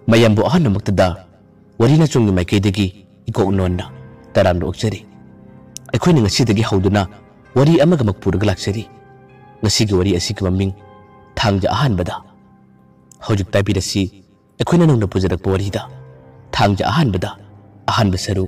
mayambu ahan muktada warina chungi maikidagi ikok nonna taran roksari akhoi ngasidagi hauduna wari amaga makpurga laksari ngasigi wari asigi maming thangja ahan bada hojik taipirasi akhoi nangna pujarak warida thangja ahan bada ahan basaru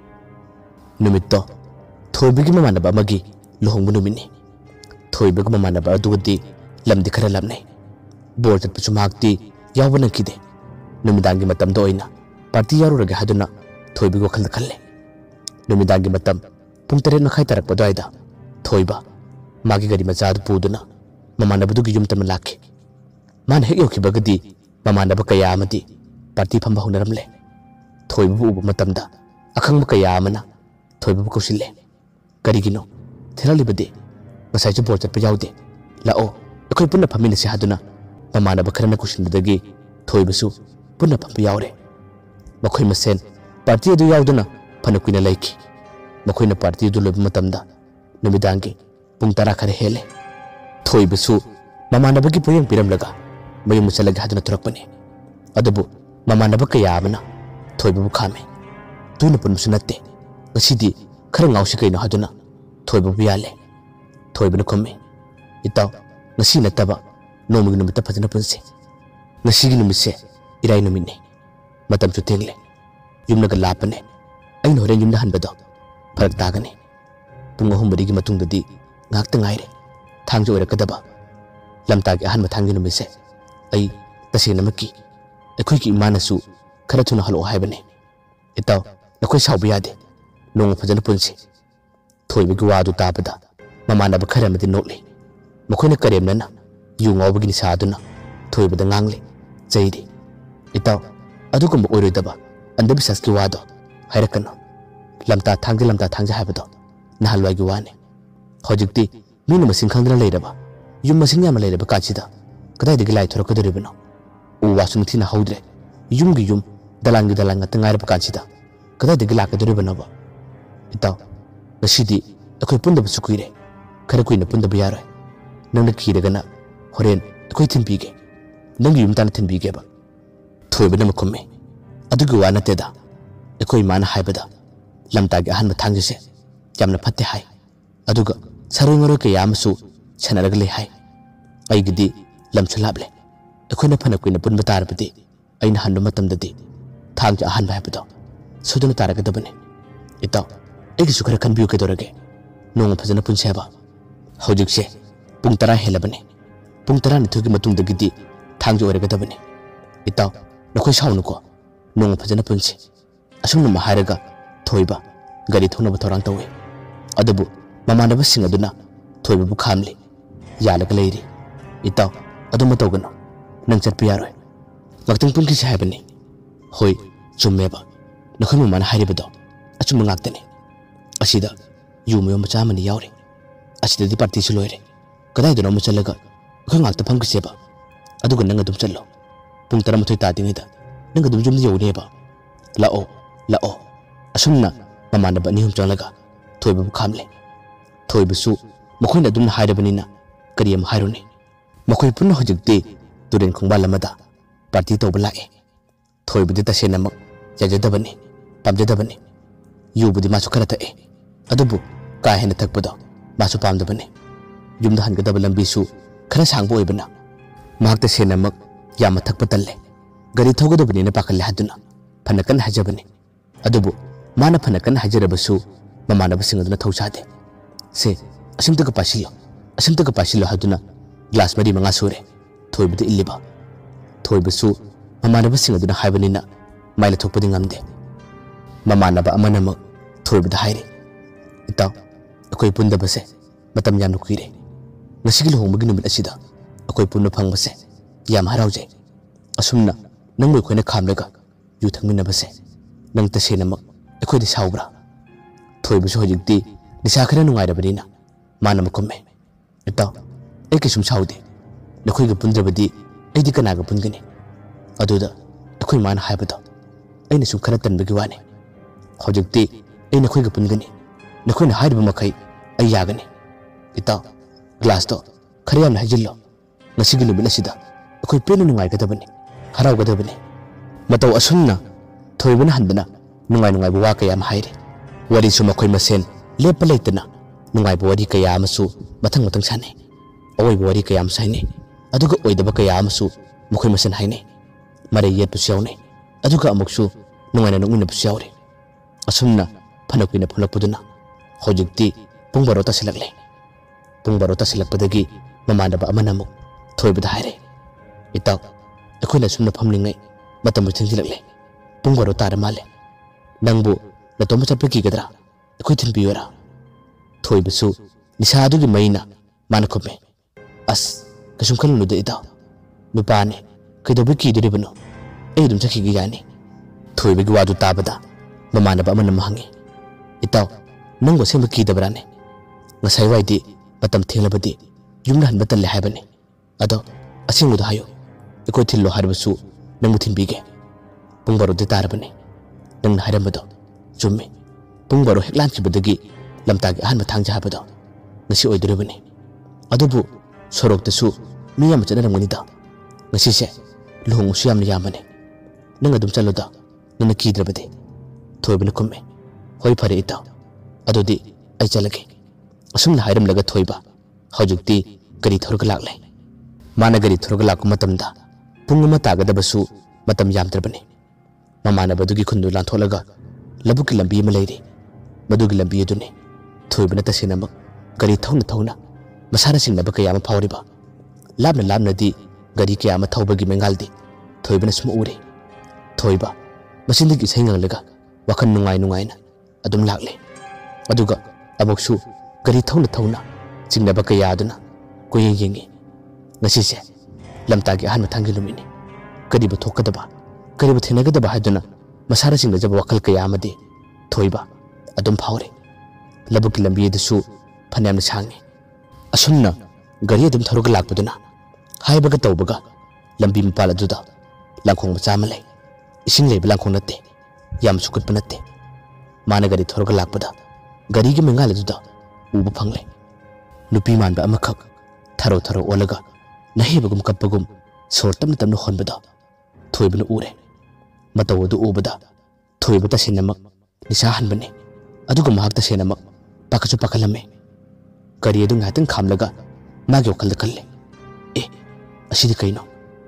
numitto thoibigi mamanaba amagi lohongbu numini thoibigi mamanaba adugadi lamdi khara lamnai bor chatpuchu makti yawbana kide numidangi matam do oina party yaruraga haduna thoibigi wakhal khalle numidangi matam pung 8 makhai tarak padaida thoiba magi gari machad puduna mamanaba dugi yum tam lakhe man hek yokibagadi mamanaba kaya amadi party phamba hunaramle thoibu ubu matamda akhang kaya amana thoibu kusille karigino theralibade masai ju bor chatpa yaude lao akhoi punna phamina se haduna mamanaba kharana kusinbadagi thoibusu punna phamba yaure makhoi masen party adu yauduna phana kuina laiki makhoi na party adu lob matamda numidangi pung 10 khare hele thoibusu mamanabagi poyang piramlaga mayum musalaga haduna turakpani adubu mamanaba kaya amana thoibu khame tuina punmusu natte ngasidi khara ngausi kaino haduna thoibu yale thoibuna khomme itaw ngasi nataba nomugi numita phajana punse ngasigi numise irai numine matam chu tengle yumnaga lapane aina horen yumna hanbado farak tagane pung 3 gi matungdadi ngakta ngaire thangjo orakadaba lamtagi ahan mathangi numise ai tasena maki akhoi ki imanasu khara thuna halo haibane itaw nakhoi saubi yade nong phajana punse thoibigi wadu tabada mamanaba khara madi nokle makhoi na karemna yu ngawbagi ni saduna thoibada ngangle jairi itaw adukum oiroidaba andabisas ki wado hairakano lamta thangja habado nahalwagi wane hojikti mina masing khandra leiraba yum masing yam leiraba kachida kadai digi lai thorokadoribano u wasun thina haudre yum dalangi tangairaba kachida kadai digi lakadoribano ba itaw nasidi akhoi pundaba sukuire khara kuina pundaba yaroi nangna khiragana horen akhoi thinbige nangi yum tan thinbige ba thoibana makumme adugi wana teda akhoi mana haibada lamtagi ahan mathangise yamna phatte hai aduga saroi ngoro ke yamsu chanaraga le hai aigidi lamchulable akhoi na phana kuina punba tarbadi aina handu matamdadi thangja ahan haibado suduna taraga dabane itaw egi sukhara khanbiu ke dorage nong phajana punseba hojikse pung 10 helabane pung 10 ni thugi matungdagidi thangja oraga dabane itaw nakhoi saunuko nong phajana punse asumna maharaga thoiba gari thona bathorang tawe adubu mamanaba singaduna thoiba bu khamli yalaga leiri itaw aduma tawgano nang chatpi yaroi waktung punki sahabani hoi chummeba nakhoi mamana haribado achuma ngaktane asida yumayo macha mani yaure asida di party su loire kadai dono machalaga khoi ngakta phangki seba aduga nang adum challo pung 13 ta dingida nang adum jumni yawreba lao asumna mamanaba ni hum chalaga thoiba bu khamle thoibusu makhoi adum haidabanina kariyam hairuni makhoi punna hojikti turen khongba lamada party toba lae thoibudi tasena mak jajadabani pamjadabani yubudi masu khara tae adubu ka hena thakpado masu pamdabani yumda hangadaba lambisu khara sangbo oibana mahakta sena mak yama thakpa talle gari thogadabani na pakalle haduna phanakan hajabani adubu mana phanakan hajarabasu mamanaba singaduna thauchade se asimtaga pasilo haduna glass mari manga sore thoibudi illiba thoibusu mamanaba singaduna haibanina maila thokpadi ngamde mamanaba amanama thoibudi haire itaw akoi pundabase matam yamna kuire ngasigi lohongmagi numit asida akoi punna phangbase yam harauje asumna nangmoi khoina khamlaga yu thangminabase nang tasenamak akoi di saubra thoibusu hojikti nisa khara nungairabanina mana makumme itaw eki sum saude nakhoi ga pundrabadi aidi kanaga pungani aduda akhoi man haibado aina sum khara tanbagi wane hojikti ai nakhoi ga pungani nakhoi na haiba makai ai yagani itaw glass to khara yamna hajillo ngasigi lumina sida akhoi penu nungai gadabani harau gadabani मतौ असुमना थोइबन हंदना नुंगाई नुंगाई बुवा कया हाइरे worry सु मखोय मसेन लेप लेतना नुंगाई बुवरी कया अमसु मथंग मथंग साने अवै बुवरी कया अम साइने अदुगा ओइदबा कया अमसु मखोय मसेन हाइने मरे येत पुस्यावने अदुगा अमुकसु नुंगाइना नुंगिना पुस्यावरे असुमना फनकुइना फनकपुदुना हौजिक्ति पुंग बारो तसिलकले पुंग बारो तसिलकपदगी ममानबा अमना अमुक थोइबदा हाइरे इताव अखोइना सुमना फमलिंगै मतम थेंजिलकले पुंग बारो तार माले नंगबु नतोम चप्पे कीगदरा अखोइ थिनबियोरा थोइबसु निसादुगी मैना माना खुमे अस कसुम खलुनुदे इताव नुपाने कइदोबे कीदरिबनो ए दुम चखिगी यानी थोइबगी वादु ताबदा ममानबा अमना महंगे इताव नंगबो सेम कीदबराने ngasai waidi patam thenglabadi yumna han batal le haibane ado asingudo hayo ekoi thillo harbasu nangmu thinbige pungbaro de tarabane nangna hairambado chumme pungbaro heklan kibadagi lamtagi ahan mathangja habado ngasi oidurabane adubu sorok tasu miyam chanaramani da ngasi se luhung su yamna yamane nanga dum chaloda nana kidrabade thoibane kumme hoi phare ita adodi ai chalage असुमना हाइरम लगा थोइबा हौजुक्ति गरी थोरग लाक्ले माना गरी थोरग लाकु मतमदा पुंग म तागदबसु मतम यामद्रबने ममानबदुगी खुंदु लांथोलगा लबुकी लंबी म लेरे मदुगी लंबी अदुने थोइबना तसेनमक गरी थौना थौना मसारा सिंगनब कयाम फावरिबा लाबना लाबनादी गरी कयाम थौबगी मेंगालदि थोइबना सुम उरे थोइबा मसिंदगी सैंगलगा वखन नुंगाई नुंगाइना अदुम लाक्ले अदुगा अबोक्सु गरी थौना थौना चिंगनब कयादुना कोयें येंगे ngasi lamtagi ahan mathangi lumini karibu thokadaba karibu thenagadaba haiduna masara singda jab wakal kaya amadi thoiba adum phawre labuki lambi edasu phanamna sangi asumna gari adum tharuga lakpaduna haibaga tawbaga lambi mapal aduda langkhong macha ma lei ising leiba langkhong natte yam sukutpa natte mana gari tharuga lakpada gari gi mengal aduda uba phangle nupi manba amakhak tharo tharo olaga nahibagum kapagum sor tamna tamna honbada thoibna ure matawdu ubada thoibata sinamak nisa hanbane aduga mahakta senamak pakachu pakalame kari edu ngatang khamlaga magi okal kalle e asidi kaino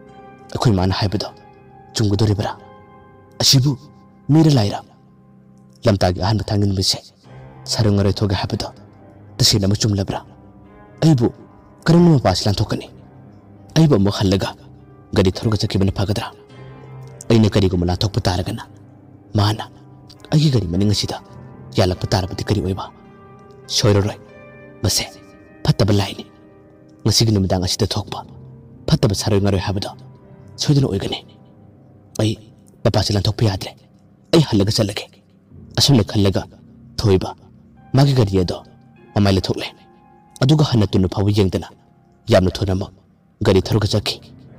akoi mana haibada chungudoribra asibu mira laira lamtagi ahan bathangin bise sarungare thoga habada tasinama chumlabra aibu karanuma paslan thokani aiba mo khallaga gari thoruga chakibana phagadra aina kari ko mala thokpa taragana mana agi gari maning asida yalakpa tarabati kari oiba soiroroi base phattaba laini ngasigi numidang asida thokpa phattaba saroi ngaroi habada soidana oigane ai papa chilan thokpa yadre ai hallaga chalage asumle khallaga thoiba magi gari edo amaile thokle aduga hanatunu phawu yengdana yamna thonama gari tharuga chakhi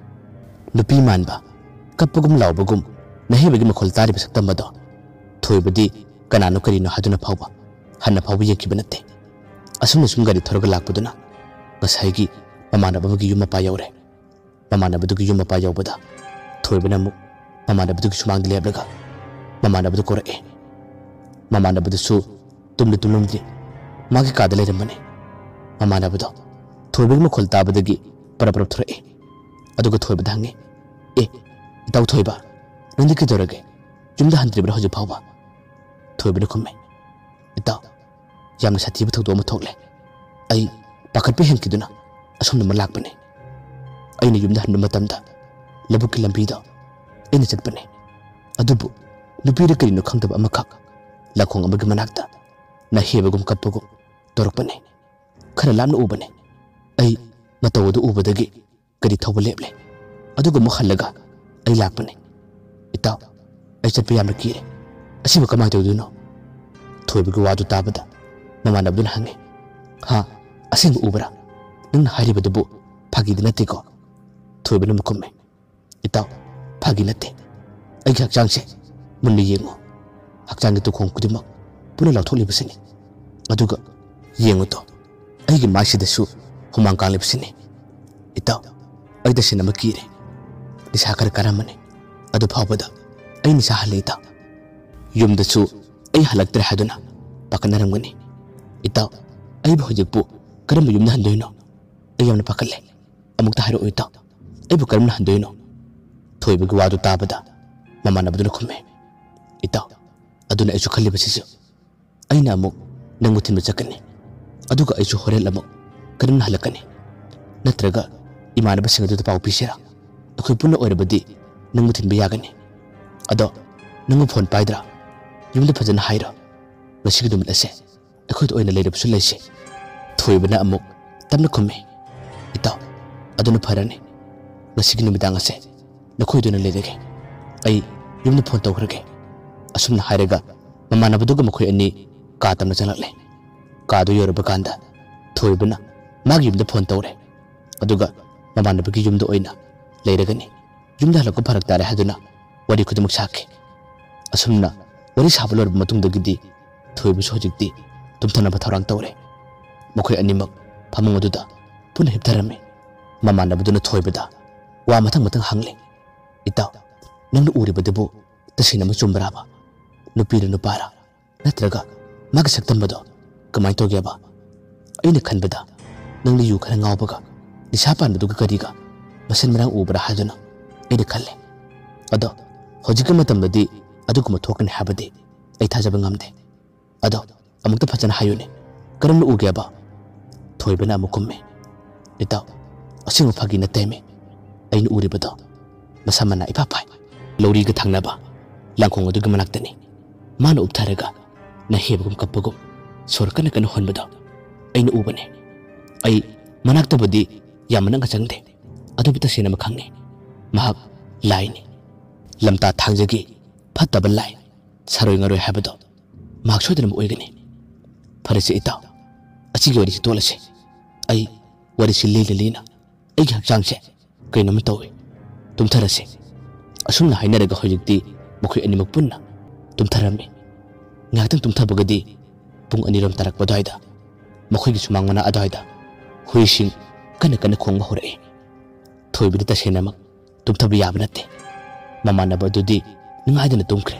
nupi manba kapagum laubagum nahibagi makhol tari basaktamado thoibadi kanano karino haduna phawba hanna phawbu yekibanate asumna sum gari tharuga lakpaduna ngasaigi mamanabagi yuma pa yaure mamanabadugi yuma pa yaubada thoibana mu mamanabadugi sumang leblaga mamanabadu korae mamanabadu su tumlu tumlumdri magi kadale remane mamanabadu thoibagi makhol tabadagi परपर थोरे अदुग थोइबा धांगे ए इताउ थोइबा नंदी के दरगे जुमदा हंत्रिब्रा हजु फावबा थोइबने खुमे इताउ यामना साथि बथौ दो मथोकले आई पाखत पे हेंकिदुना असुमन मलाकपने आइने जुमदा हन मतमदा लबुकी लंबी दा एने चटपने अदुबु नुपीरे करिनो खंगदबा अमखक लखोंग अमगे मनाकता नहेबगुम कप्पगुम तोरकपने खरा लामना उबने आई मतवदु उबदगी करी थौब लेबले अदुग मखल्लगा आई लाकपने इताव आई चटपे यामना कीरे असिबा कमाय तौदुनो थोइबगु वादु ताबदा ममानबदुन हंगे हा असिंग उबरा नंग हारिबदबु फागिद नतेको थोइबन मकुमे इताव फागी नते आई हक्चांगसे मुन्नी येंगो हक्चांग तुखोंग कुदिमक पुना लाथोलिबसिनी अदुग येंगो तो आइगी मासिदसु हुमांग कांगलिबसिनी इताव आई दसिनम कीरे निसा खर करामने अदु फावबदा ꯑꯩ ꯅꯤꯁꯥ ꯍꯜꯂꯦ ꯏꯇꯥꯎ ꯌꯨꯝꯗꯁꯨ ꯑꯩ ꯍꯜꯂꯛꯇ꯭ꯔꯦ ꯍꯥꯏꯗꯨꯅ ꯄꯥꯈꯠꯅꯔꯝꯒꯅꯤ ꯏꯇꯥꯎ ꯑꯩꯕꯨ ꯍꯧꯖꯤꯛꯄꯨ ꯀꯔꯝꯕ ꯌꯨꯝꯗ ꯍꯟꯗꯣꯏꯅꯣ ꯑꯩ ꯌꯥꯝꯅ ꯄꯥꯈꯠꯂꯦ ꯑꯃꯨꯛꯇ ꯍꯥꯏꯔꯛꯑꯣ ꯏꯇꯥꯎ ꯑꯩꯕꯨ ꯀꯔꯝꯅ ꯍꯟꯗꯣꯏꯅꯣ ꯊꯣꯏꯕꯒꯤ ꯋꯥꯗꯨ ꯇꯥꯕꯗ ꯃꯃꯥꯟꯅꯕꯗꯨꯅ ꯈꯨꯝꯃꯦ ꯏꯇꯥꯎ ꯑꯗꯨꯅ ꯑꯩꯁꯨ ꯈꯜꯂꯤꯕꯁꯤꯁꯨ ꯑꯩꯅ ꯑꯃꯨꯛ ꯅꯪꯕꯨ ꯊꯤꯟꯕ ꯆꯠꯀꯅꯤ ꯑꯗꯨꯒ ꯑꯩꯁꯨ ꯍꯣꯔꯦꯟ ꯑꯃꯨꯛ ꯀꯔꯝꯅ ꯍꯜꯂꯛꯀꯅꯤ ꯅꯠꯇ꯭ꯔꯒ ꯏꯃꯥꯟꯅꯕꯁꯤꯡ ꯑꯗꯨꯗ ꯄꯥꯎ ꯄꯤꯁꯤꯔꯥ ꯑꯩꯈꯣꯏ ꯄꯨꯟꯅ ꯑꯣꯏꯔꯕꯗꯤ ꯅꯪꯕꯨ ꯊꯤꯟꯕ ꯌꯥꯒꯅꯤ ꯑꯗꯣ ꯅꯪꯕꯨ ꯐꯣꯟ ꯄꯥꯏꯗ꯭ꯔꯥ ꯌꯨꯝꯗ ꯐꯖꯅ ꯍꯥꯏꯔꯣ ꯉꯁꯤꯒꯤ ꯅꯨꯃꯤꯠ ꯑꯁꯦ ꯑꯩꯈꯣꯏꯗ ꯑꯣꯏꯅ ꯂꯩꯔꯕꯁꯨ ꯂꯩꯁꯤ ꯊꯣꯏꯕꯅ ꯑꯃꯨꯛ ꯇꯞꯅ ꯈꯨꯝꯃꯤ ꯏꯇꯥꯎ ꯑꯗꯨꯅ ꯐꯔꯅꯤ ꯉꯁꯤꯒꯤ ꯅꯨꯃꯤꯗꯥꯡ ꯑꯁꯦ ꯅꯈꯣꯏꯗꯨꯅ ꯂꯩꯔꯒꯦ ꯑꯩ ꯌꯨꯝꯗ ꯐꯣꯟ ꯇꯧꯈ꯭ꯔꯒꯦ ꯑꯁꯨꯝꯅ ꯍꯥꯏꯔꯒ ꯃꯃꯥꯟꯅꯕꯗꯨꯒ ꯃꯈꯣꯏ ꯑꯅꯤ ꯀꯥ ꯇꯝꯅ ꯆꯪꯂꯛꯂꯦ ꯀꯥꯗꯨ ꯌꯧꯔꯕ ꯀꯥꯟꯗ ꯊꯣꯏꯕꯅ ꯃꯥꯒꯤ ꯌꯨꯝꯗ ꯐꯣꯟ ꯇꯧꯔꯦ ꯑꯗꯨꯒ ꯃꯃꯥꯟꯅꯕꯒꯤ ꯌꯨꯝꯗ ꯑꯣꯏꯅ ꯂꯩꯔꯒꯅꯤ ꯌꯨꯝꯗ ꯍꯜꯂꯛꯄ ꯐꯔꯛ ꯇꯥꯔꯦ ꯍꯥꯏꯗꯨꯅ ꯋꯥꯔꯤ ꯈꯨꯗꯤꯡꯃꯛ ꯁꯥꯈꯤ ꯑꯁꯨꯝꯅ ꯋꯥꯔꯤ ꯁꯥꯕ ꯂꯣꯏꯔꯕ ꯃꯇꯨꯡꯗꯒꯤꯗꯤ ꯊꯣꯏꯕꯁꯨ ꯍꯧꯖꯤꯛꯇꯤ ꯇꯨꯝꯊꯅꯕ ꯊꯧꯔꯥꯡ ꯇꯧꯔꯦ ꯃꯈꯣꯏ ꯑꯅꯤꯃꯛ ꯐꯃꯨꯡ ꯑꯗꯨꯗ ꯄꯨꯟꯅ ꯍꯤꯞꯊꯔꯝꯃꯤ ꯃꯃꯥꯟꯅꯕꯗꯨꯅ ꯊꯣꯏꯕꯗ ꯋꯥ ꯃꯊꯪ ꯃꯊꯪ ꯍꯪꯂꯦ ꯏꯇꯥꯎ ꯅꯪꯅ ꯎꯔꯤꯕꯗꯨꯕꯨ ꯇꯁꯦꯡꯅꯃꯛ ꯆꯨꯝꯕ꯭ꯔꯥꯕ ꯅꯨꯄꯤꯔ ꯅꯨꯄꯥꯔ ꯅꯠꯇ꯭ꯔꯒ ꯃꯥꯒꯤ ꯁꯛꯇꯝꯕꯗꯣ ꯀꯃꯥꯏꯅ ꯇꯧꯒꯦꯕ ꯑꯩꯅ ꯈꯟꯕꯗ ꯅꯪꯅ ꯌꯨ ꯈꯔ ꯉꯥꯎꯕꯒ ꯅꯤꯁꯥ ꯄꯥꯟꯕꯗꯨꯒ ꯀꯔꯤꯒ ꯃꯁꯟ ꯃꯔꯥꯡ ꯎꯕ꯭ꯔꯥ ꯍꯥꯏꯗꯨꯅ ꯑꯩꯅ ꯈꯜꯂꯦ ꯑꯗꯣ ꯍꯧꯖꯤꯛꯀꯤ ꯃꯇꯝꯗꯗꯤ ꯑꯗꯨꯒꯨꯝꯕ ꯊꯣꯛꯀꯅꯤ ꯍꯥꯏꯕꯗꯤ ꯑꯩ ꯊꯥꯖꯕ ꯉꯝꯗꯦ ꯑꯗꯣ ꯑꯃꯨꯛꯇ ꯐꯖꯅ ꯍꯥꯏꯌꯨꯅꯦ ꯀꯔꯝꯅ ꯎꯒꯦꯕ ꯊꯣꯏꯕꯅ ꯑꯃꯨꯛ ꯈꯨꯝꯃꯦ ꯏꯇꯥꯎ ꯑꯁꯦꯡꯕ ꯐꯥꯒꯤ ꯅꯠꯇꯦꯃꯦ ꯑꯩꯅ ꯎꯔꯤꯕꯗꯣ ꯃꯁꯥ ꯃꯅꯥ ꯏꯐꯥ ꯐꯥꯏ ꯂꯧꯔꯤꯒ ꯊꯪꯅꯕ ꯂꯥꯡꯈꯣꯡ ꯑꯗꯨꯒꯤ ꯃꯅꯥꯛꯇꯅꯤ ꯃꯥꯅ ꯎꯞꯊꯔꯒ ꯅꯍꯦꯕꯒꯨꯝ ꯀꯞꯄꯒꯨꯝ ꯁꯣꯔ ꯀꯟꯅ ꯀꯟꯅ ꯍꯣꯟꯕꯗꯣ ꯑꯩꯅ ꯎꯕꯅꯦ ꯑꯩ ꯃꯅꯥꯛꯇꯕꯨꯗꯤ ꯌꯥꯝꯅ ꯅꯛꯅ ꯆꯪꯗꯦ ꯑꯗꯨꯕꯨ ꯇꯁꯦꯡꯅꯃꯛ ꯈꯪꯉꯦ ꯃꯍꯥꯛ ꯂꯥꯏꯅꯤ ꯂꯝꯇꯥ ꯊꯥꯡꯖꯒꯤ ꯐꯠꯇꯕ ꯂꯥꯏ ꯁꯔꯣꯏ ꯉꯔꯣꯏ ꯍꯥꯏꯕꯗꯣ ꯃꯍꯥꯛ ꯁꯣꯏꯗꯅꯃꯛ ꯑꯣꯏꯒꯅꯤ ꯐꯔꯦꯁꯦ ꯏꯇꯥꯎ ꯑꯁꯤꯒꯤ ꯋꯥꯔꯤꯁꯤ ꯇꯣꯛꯂꯁꯤ ꯑꯩ ꯋꯥꯔꯤꯁꯤ ꯂꯤꯅ ꯂꯤꯅ ꯑꯩꯒꯤ ꯍꯛꯆꯥꯡꯁꯦ ꯀꯩꯅꯣꯝꯃ ꯇꯧꯏ ꯇꯨꯝꯊꯔꯁꯤ ꯑꯁꯨꯝꯅ ꯍꯥꯏꯅꯔꯒ ꯍꯧꯖꯤꯛꯇꯤ ꯃꯈꯣꯏ ꯑꯅꯤꯃꯛ ꯄꯨꯟꯅ ꯇꯨꯝꯊꯔꯝꯃꯤ ꯉꯥꯏꯍꯥꯛꯇꯪ ꯇꯨꯝꯊꯕꯒꯗꯤ ꯄꯨꯡ 2 ꯇꯥꯔꯛꯄ ꯑꯗꯨꯋꯥꯏꯗ ꯃꯈꯣꯏꯒꯤ ꯁꯨꯃꯥꯡ ꯃꯅꯥ ꯑꯗꯨꯋꯥꯏꯗ ꯍꯨꯏꯁꯤꯡ ꯀꯟꯅ ꯀꯟꯅ ꯈꯣꯡꯕ ꯍꯧꯔꯛꯏ ꯊꯣꯏꯕꯗꯤ ꯇꯁꯦꯡꯅꯃꯛ ꯇꯨꯝꯊꯕ ꯌꯥꯕ ꯅꯠꯇꯦ ꯃꯃꯥꯟꯅꯕ ꯑꯗꯨꯗꯤ ꯅꯨꯡꯉꯥꯏꯗꯅ ꯇꯨꯝꯈ꯭ꯔꯦ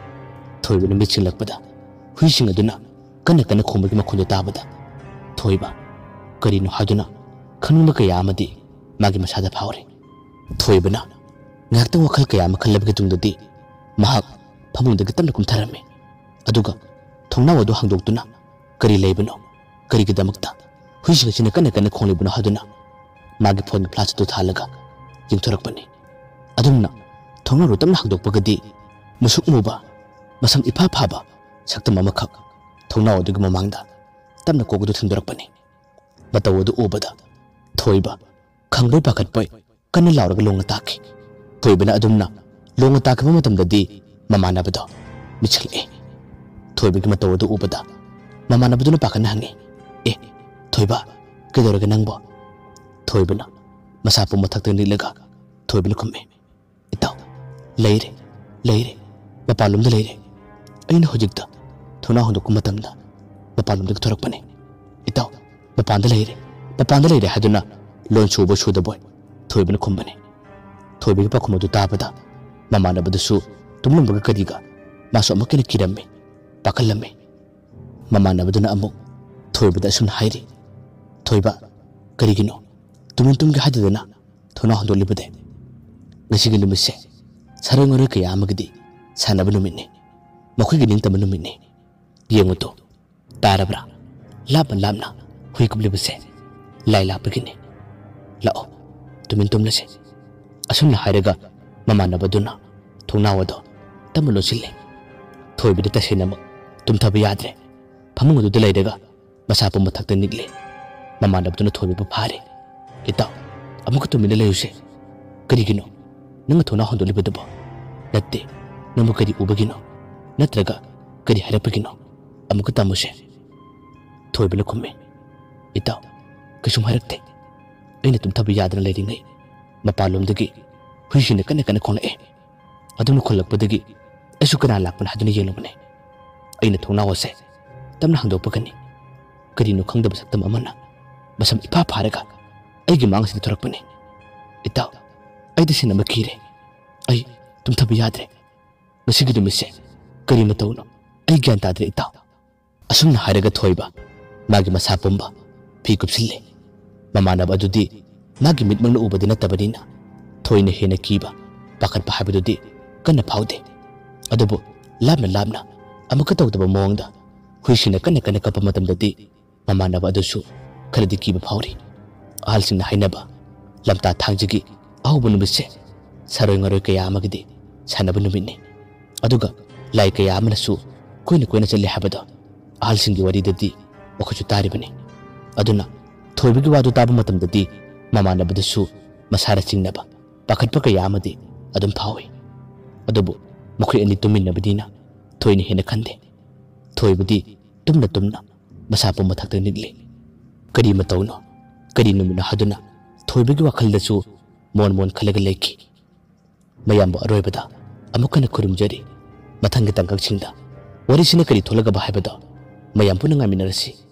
ꯊꯣꯏꯕꯅ ꯃꯤꯠ ꯁꯤꯡꯂꯛꯄꯗ ꯍꯨꯏꯁꯤꯡ ꯑꯗꯨꯅ ꯀꯟꯅ ꯀꯟꯅ ꯈꯣꯡꯕꯒꯤ ꯃꯈꯣꯟꯗꯨ ꯇꯥꯕꯗ ꯊꯣꯏꯕ ꯀꯔꯤꯅꯣ ꯍꯥꯏꯗꯨꯅ ꯈꯪꯅꯤꯡꯕ ꯀꯌꯥ ꯑꯃꯗꯤ ꯃꯥꯒꯤ ꯃꯁꯥꯗ ꯐꯥꯎꯔꯦ ꯊꯣꯏꯕꯅ ꯉꯥꯏꯍꯥꯛꯇꯪ ꯋꯥꯈꯜ ꯀꯌꯥ ꯑꯃ ꯈꯜꯂꯕꯒꯤ ꯇꯨꯡꯗꯗꯤ ꯃꯍꯥꯛ ꯐꯃꯨꯡꯗꯒꯤ ꯇꯞꯅ ꯀꯨꯝꯊꯔꯝꯃꯤ ꯑꯗꯨꯒ ꯊꯣꯡꯅꯥꯎ ꯑꯗꯨ ꯍꯥꯡꯗꯣꯛꯇꯨꯅ ꯀꯔꯤ ꯂꯩꯕꯅꯣ ꯀꯔꯤꯒꯤꯗꯃꯛꯇ ꯍꯨꯏꯁꯤꯡ ꯑꯁꯤꯅ ꯀꯟꯅ ꯀꯟꯅ ꯈꯣꯡꯂꯤꯕꯅꯣ ꯍꯥꯏꯗꯨꯅ ꯃꯥꯒꯤ ꯐꯣꯟꯒꯤ ꯐ꯭ꯂꯥꯁ ꯑꯗꯨ ꯊꯥꯜꯂꯒ ꯌꯦꯡꯊꯣꯔꯛꯄꯅꯤ ꯑꯗꯨꯝꯅ ꯊꯣꯡꯅꯥꯎꯗꯨ ꯇꯞꯅ ꯍꯥꯡꯗꯣꯛꯄꯒꯗꯤ ꯃꯨꯁꯨꯛ ꯃꯨꯕ ꯃꯁꯝ ꯏꯐꯥ ꯐꯥꯕ ꯁꯛꯇꯝ ꯑꯃꯈꯛ ꯊꯣꯡꯅꯥꯎ ꯑꯗꯨꯒꯤ ꯃꯃꯥꯡꯗ ꯇꯞꯅ ꯀꯣꯛ ꯑꯗꯨ ꯊꯤꯟꯗꯣꯔꯛꯄꯅꯤ ꯃꯇꯧ ꯑꯗꯨ ꯎꯕꯗ ꯊꯣꯏꯕ ꯈꯪꯕꯣꯏ ꯄꯥꯈꯠꯄꯣꯏ ꯀꯟꯅ ꯂꯥꯎꯔꯒ ꯂꯣꯡꯅ ꯇꯥꯈꯤ ꯊꯣꯏꯕꯅ ꯑꯗꯨꯝꯅ ꯂꯣꯡꯅ ꯇꯥꯈꯤꯕ ꯃꯇꯝꯗꯗꯤ ꯃꯃꯥꯟꯅꯕꯗꯣ ꯃꯤꯠꯁꯤꯜꯂꯛꯏ ꯊꯣꯏꯕꯒꯤ ꯃꯇꯧ ꯑꯗꯨ ꯎꯕꯗ ꯃꯃꯥꯟꯅꯕꯗꯨꯅ ꯄꯥꯈꯠꯅ ꯍꯪꯉꯤ ꯑꯦ ꯊꯣꯏꯕ ꯀꯩꯗꯧꯔꯒꯦ ꯅꯪꯕꯣ ꯊꯣꯏꯕꯅ ꯃꯁꯥ ꯄꯨꯝ ꯃꯊꯛꯇ ꯅꯤꯛꯂꯒ ꯊꯣꯏꯕꯅ ꯈꯨꯝꯃꯤ ꯏꯇꯥꯎ ꯂꯩꯔꯦ ꯂꯩꯔꯦ ꯃꯄꯥꯟꯂꯣꯝꯗ ꯂꯩꯔꯦ ꯑꯩꯅ ꯍꯧꯖꯤꯛꯇ ꯊꯣꯡꯅꯥꯎ ꯍꯥꯡꯗꯣꯛꯄ ꯃꯇꯝꯗ ꯃꯄꯥꯟꯂꯣꯝꯗꯒꯤ ꯊꯣꯔꯛꯄꯅꯤ ꯏꯇꯥꯎ ꯃꯄꯥꯟꯗ ꯂꯩꯔꯦ ꯍꯥꯏꯗꯨꯅ ꯂꯣꯟ ꯁꯨꯕ ꯁꯨꯗꯕꯣꯏ ꯊꯣꯏꯕꯅ ꯈꯨꯝꯕꯅꯤ ꯊꯣꯏꯕꯒꯤ ꯄꯥꯎꯈꯨꯝ ꯑꯗꯨ ꯇꯥꯕꯗ ꯃꯃꯥꯟꯅꯕꯗꯨꯁꯨ ꯇꯨꯝꯂꯝꯕꯒ ꯀꯔꯤꯒ ꯃꯥꯁꯨ ꯑꯃꯨꯛ ꯍꯦꯟꯅ ꯀꯤꯔꯝꯃꯤ ꯄꯥꯈꯠꯂꯝꯃꯤ ꯃꯃꯥꯟꯅꯕꯗꯨꯅ ꯑꯃꯨꯛ ꯊꯣꯏꯕꯗ ꯑꯁꯨꯝꯅ ꯍꯥꯏꯔꯤ ꯊꯣꯏꯕ ꯀꯔꯤꯒꯤꯅꯣ ꯇꯨꯝꯒꯦ ꯍꯥꯏꯗꯗꯅ ꯊꯣꯡꯅꯥꯎ ꯍꯥꯡꯗꯣꯛꯂꯤꯕꯗꯤ ꯉꯁꯤꯒꯤ ꯅꯨꯃꯤꯠꯁꯦ ꯁꯔꯣꯏ ꯉꯔꯣꯏ ꯀꯌꯥ ꯑꯃꯒꯤꯗꯤ ꯁꯥꯟꯅꯕ ꯅꯨꯃꯤꯠꯅꯤ ꯃꯈꯣꯏꯒꯤ ꯅꯤꯡꯇꯝꯕ ꯅꯨꯃꯤꯠꯅꯤ ꯌꯦꯡꯉꯨꯇꯣ ꯇꯥꯔꯕ꯭ꯔꯥ ꯂꯥꯞꯅ ꯂꯥꯞꯅ ꯍꯨꯏ ꯀꯨꯞꯂꯤꯕꯁꯦ ꯂꯥꯏ ꯂꯥꯛꯄꯒꯤꯅꯤ ꯂꯥꯛꯑꯣ ꯇꯨꯃꯤꯟ ꯇꯨꯝꯂꯁꯤ ꯑꯁꯨꯝꯅ ꯍꯥꯏꯔꯒ ꯃꯃꯥꯟꯅꯕꯗꯨꯅ ꯊꯣꯡꯅꯥꯎ ꯑꯗꯨ ꯇꯞꯅ ꯂꯣꯟꯁꯤꯜꯂꯦ ꯊꯣꯏꯕꯗꯤ ꯇꯁꯦꯡꯅꯃꯛ ꯇꯨꯝꯊꯕ ꯌꯥꯗ꯭ꯔꯦ ꯐꯃꯨꯡ ꯑꯗꯨꯗ ꯂꯩꯔꯒ ꯃꯁꯥ ꯄꯨꯝ ꯃꯊꯛꯇ ꯅꯤꯛꯂꯦ ꯃꯃꯥꯟꯅꯕꯗꯨꯅ ꯊꯣꯏꯕꯕꯨ ꯐꯥꯔꯦ ꯏꯇꯥꯎ ꯑꯃꯨꯛꯀ ꯇꯨꯃꯤꯟꯅ ꯂꯩꯌꯨꯁꯦ ꯀꯔꯤꯒꯤꯅꯣ ꯅꯪꯅ ꯊꯣꯡꯅꯥꯎ ꯍꯥꯡꯗꯣꯛꯂꯤꯕꯗꯨꯕꯣ ꯅꯠꯇꯦ ꯅꯪꯕꯨ ꯀꯔꯤ ꯎꯕꯒꯤꯅꯣ ꯅꯠꯇ꯭ꯔꯒ ꯀꯔꯤ ꯍꯥꯏꯔꯛꯄꯒꯤꯅꯣ ꯑꯃꯨꯛꯀ ꯇꯝꯃꯨꯁꯦ ꯊꯣꯏꯕꯅ ꯈꯨꯝꯃꯤ ꯏꯇꯥꯎ ꯀꯩꯁꯨꯝ ꯍꯥꯏꯔꯛꯇꯦ ꯑꯩꯅ ꯇꯨꯝꯊꯕ ꯌꯥꯗꯅ ꯂꯩꯔꯤꯉꯩ ꯃꯄꯥꯟꯂꯣꯝꯗꯒꯤ ꯍꯨꯏꯁꯤꯡꯅ ꯀꯟꯅ ꯀꯟꯅ ꯈꯣꯡꯂꯛꯑꯦ ꯑꯗꯨꯅ ꯈꯣꯡꯂꯛꯄꯗꯒꯤ ꯑꯩꯁꯨ ꯀꯅꯥ ꯂꯥꯛꯄꯅ ꯍꯥꯏꯗꯨꯅ ꯌꯦꯡꯂꯨꯕꯅꯦ ꯑꯩꯅ ꯊꯣꯡꯅꯥꯎ ꯑꯁꯦ ꯇꯞꯅ ꯍꯥꯡꯗꯣꯛꯄꯒꯅꯤ ꯀꯔꯤꯅꯣ ꯈꯪꯗꯕ ꯁꯛꯇꯝ ꯑꯃꯅ ꯃꯁꯝ ꯏꯐꯥ ꯐꯥꯔꯒ ꯑꯩꯒꯤ ꯃꯥꯡꯁꯤꯗ ꯊꯣꯔꯛꯄꯅꯤ ꯏꯇꯥꯎ ꯑꯩ ꯇꯁꯦꯡꯅꯃꯛ ꯀꯤꯔꯦ ꯑꯩ ꯇꯨꯝꯊꯕ ꯌꯥꯗ꯭ꯔꯦ ngasi gi dumise kari matawno ai gyan tadre itaw asumna haraga thoiba magi masa pomba phi kupsille mamana badudi magi mitmangna ubadi natabadina thoina hena kiba pakat pa habidudi kana phaude adubu labna labna amuka tawdaba mawangda huisina kana kana kapa matamdadi mamana badusu khaladi kiba phauri ahalsingna hainaba lamta thangjigi ahubu numise saroi ngaroi kaya amagidi sanaba numitni aduga lai kaya amanasu koina koina challe habada ahalsingi waridadi wakhachu taribani aduna thoibigi wadu tabu matamdadi mamana badusu masara chingnaba pakhatpa kaya amadi adum phawi adubu makhoi ani tuminnabadina thoini hena khande thoibudi tumna tumna masapu mathakta nigli kari matawno kari numina haduna thoibigi wakhaldasu mon mon khalaga leki mayambo aroibada amukana khurumjari mathangi tangkak singda warisina kari tholaga bahibada mayam puna ngaminarasi